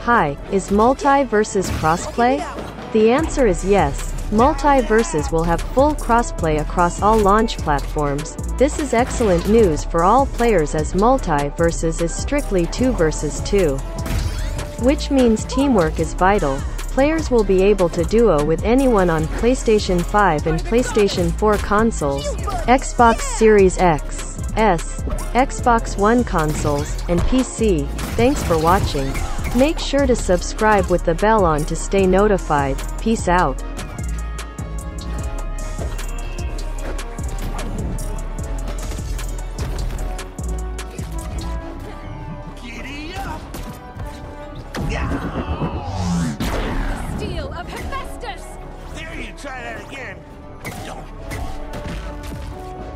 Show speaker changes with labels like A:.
A: Hi, is Multiversus crossplay? The answer is yes. Multiversus will have full crossplay across all launch platforms. This is excellent news for all players as Multiversus is strictly 2 versus 2. Which means teamwork is vital. Players will be able to duo with anyone on PlayStation 5 and PlayStation 4 consoles, Xbox Series X, S, Xbox One consoles, and PC. Thanks for watching. Make sure to subscribe with the bell on to stay notified. Peace out.
B: Steel of Hephaestus!
C: Dare you try that again?